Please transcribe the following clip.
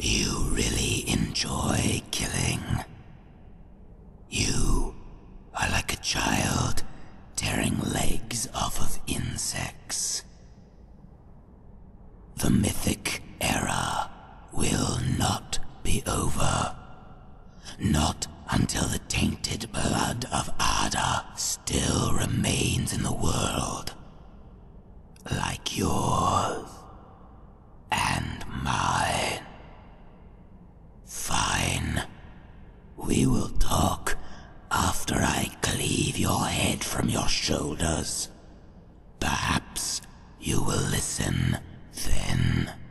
You really enjoy killing. You are like a child tearing legs off of insects. The mythic era will not be over. Not until the tainted blood of Ada still remains in the world. Like yours and mine. Fine. We will talk after I cleave your head from your shoulders. Perhaps you will listen then.